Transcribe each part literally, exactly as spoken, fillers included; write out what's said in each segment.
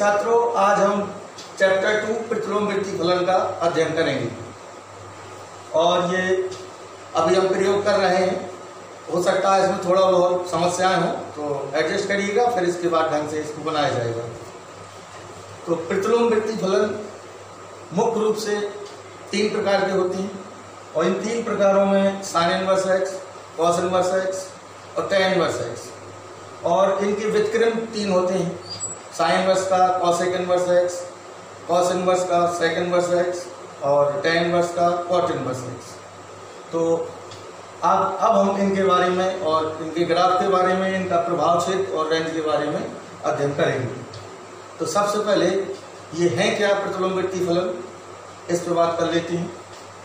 छात्रों, आज हम चैप्टर टू प्रतिलोम वृत्ति फलन का अध्ययन करेंगे और ये अभी हम प्रयोग कर रहे हैं। हो सकता है इसमें थोड़ा बहुत समस्याएं हो तो एडजस्ट करिएगा, फिर इसके बाद ढंग से इसको बनाया जाएगा। तो प्रतिलोम वृत्ति फलन मुख्य रूप से तीन प्रकार के होती हैं और इन तीन प्रकारों में sine inverse x, cos inverse x और टेन इनवर्स एक्स, और इनके व्युत्क्रम तीन होते हैं, साइन इनवर्स का cosec inverse x, cos inverse का सेक इनवर्स एक्स और टेन इनवर्स का कॉट इनवर्स एक्स। तो अब अब हम इनके बारे में और इनके ग्राफ के बारे में, इनका प्रभाव क्षेत्र और रेंज के बारे में अध्ययन करेंगे। तो सबसे पहले ये है क्या प्रतिलोम वृत्ति फलन, इस पर बात कर लेते हैं।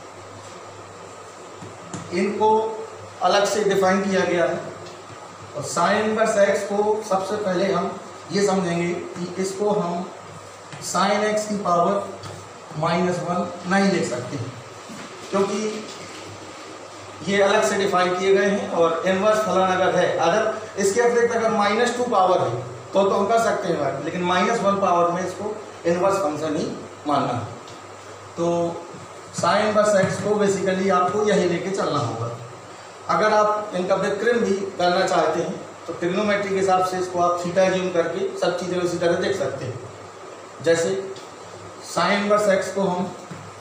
इनको अलग से डिफाइन किया गया है और साइन इनवर्स एक्स को सबसे पहले हम ये समझेंगे कि इसको हम साइन एक्स की पावर माइनस वन नहीं लिख सकते क्योंकि ये अलग से डिफाइन किए गए हैं। और इनवर्स फलन अगर है, अगर इसके अतिरिक्त अगर माइनस टू पावर है तो तो हम कर सकते हैं बात, लेकिन माइनस वन पावर में इसको इनवर्स फंक्शन ही मानना है। तो साइन इनवर्स एक्स को बेसिकली आपको यही लेके चलना होगा। अगर आप इनका व्युत्क्रम भी करना चाहते हैं तो ट्रिग्नोमेट्री के हिसाब से इसको आप थीटा ज्यूम करके सब चीज़ें उसी तरह देख सकते हैं। जैसे साइन इनवर्स एक्स को हम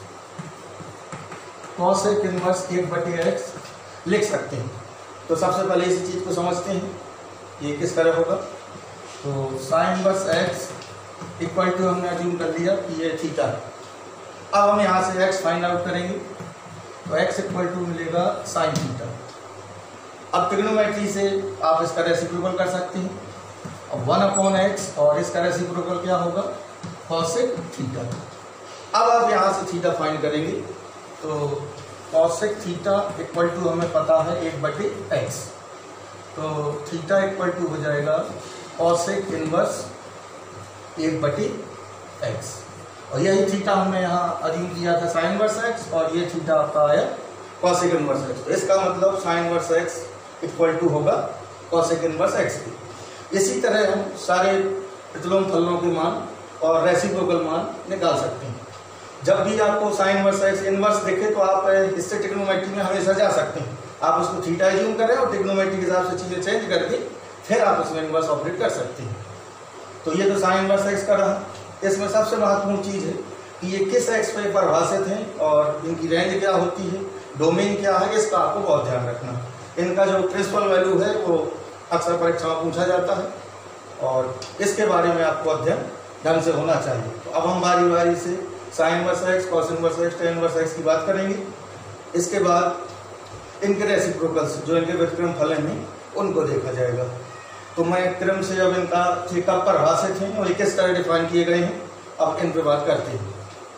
कॉसेक इनवर्स एक बटे एक्स लिख सकते हैं। तो सबसे पहले इसी चीज़ को समझते हैं, ये किस तरह होगा। तो sine inverse x equal to हमने अज्यूम कर लिया कि ये थीटा है। अब हम यहाँ से एक्स फाइंड आउट करेंगे तो एक्स इक्वल टू मिलेगा साइन थीटा। अब ट्रिग्नोमेट्री से आप इसका रेसिप्रोकल कर सकते हैं। अब वन अपॉन एक्स और इसका रेसिप्रोकल क्या होगा, कॉसेक थीटा। अब आप यहाँ से थीटा फाइंड करेंगे तो कॉसेक थीटा इक्वल टू हमें पता है एक बटे एक्स, तो थीटा इक्वल टू हो जाएगा कॉसेक इनवर्स एक बटे एक्स। और यही थीटा हमने यहाँ अज्यूम किया था साइन इनवर्स एक्स, और ये थीटा आपका आया कॉसेक इनवर्स एक्स। तो इसका मतलब sine inverse x equal to होगा कॉसेक इनवर्स एक्स की। इसी तरह हम सारे प्रतिलोम फलनों के मान और रेसिप्रोकल मान निकाल सकते हैं। जब भी आपको साइन इनवर्स एक्स इनवर्स देखे तो आप इससे ट्रिग्नोमेट्री में हमेशा जा सकते हैं। आप उसको थीटा ज्यूम करें और ट्रिग्नोमेट्री के हिसाब से चीज़ें चेंज करके फिर आप उसमें इनवर्स ऑपरेट कर सकते हैं। तो ये तो साइन इनवर्स एक्स का रहा। इसमें सबसे महत्वपूर्ण चीज़ है कि ये किस एक्स पे परिभाषित हैं और इनकी रेंज क्या होती है, डोमेन क्या है, इसका आपको बहुत ध्यान रखना। इनका जो प्रिंसिपल वैल्यू है वो अक्सर परीक्षा में पूछा जाता है और इसके बारे में आपको अध्ययन ढंग से होना चाहिए। तो अब हम बारी बारी से sine inverse x, cos inverse x, tan inverse x की बात करेंगे। इसके बाद इनके रेसिप्रोकल्स जो इनके व्युत्क्रम फलन हैं उनको देखा जाएगा। तो मैं क्रम से अब इनका ये कब परिभाषित हैं और ये किस तरह डिफाइन किए गए हैं, अब इन पर बात करते हैं।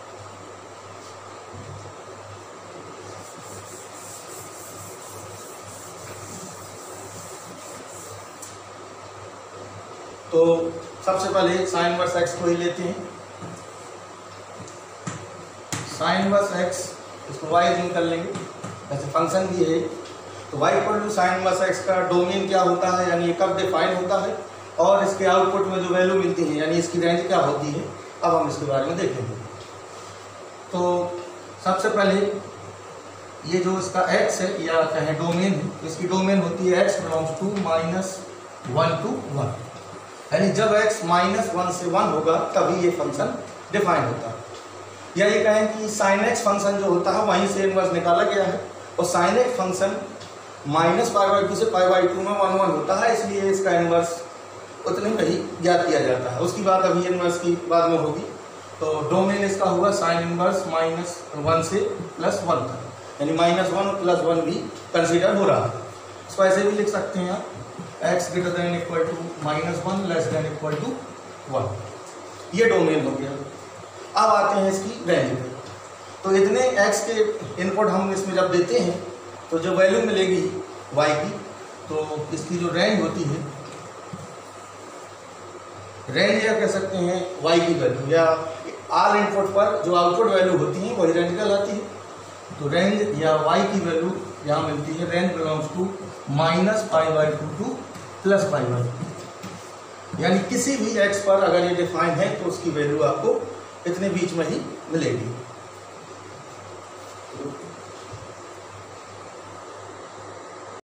तो सबसे पहले साइन इनवर्स एक्स को ही लेते हैं। साइन इनवर्स एक्स, इसको वाई ज्यूम कर लेंगे, ऐसे फंक्शन भी है। तो y equal to sine inverse x का डोमेन क्या होता है, यानी कब डिफाइन होता है, और इसके आउटपुट में जो वैल्यू मिलती है यानी इसकी रेंज क्या होती है, अब हम इसके बारे में देखेंगे। तो सबसे पहले ये जो इसका एक्स है या कहें डोमेन है, इसकी डोमेन होती है x belongs to minus one to one, यानी जब x माइनस वन से वन होगा तभी ये फंक्शन डिफाइन होता है। या ये कहें कि साइन एक्स फंक्शन जो होता है वहीं से इनवर्स निकाला गया है, और sine x function minus pi by two से पाई बाई टू में वन वन होता है, इसलिए इसका इनवर्स उतने में ही ज्ञात किया जाता है। उसकी बात अभी इनवर्स की बाद में होगी। तो डोमेन इसका होगा साइन इनवर्स माइनस वन से प्लस वन तक, यानी माइनस वन प्लस वन भी कंसिडर हो रहा है। इसको ऐसे भी लिख सकते हैं आप, x greater than equal to minus one less than equal to one, ये डोमेन हो गया। अब आते हैं इसकी रेंज पे। तो इतने एक्स के इनपुट हम इसमें जब देते हैं तो जो वैल्यू मिलेगी वाई की, तो इसकी जो रेंज होती है, रेंज या कह सकते हैं वाई की वैल्यू, या आल इनपुट पर जो आउटपुट वैल्यू होती है वही रेंज कहलाती है। तो रेंज या वाई की वैल्यू यहाँ मिलती है, range belongs to minus pi by two to plus pi by two. यानी किसी भी एक्स पर अगर ये डिफाइन है तो उसकी वैल्यू आपको इतने बीच में ही मिलेगी।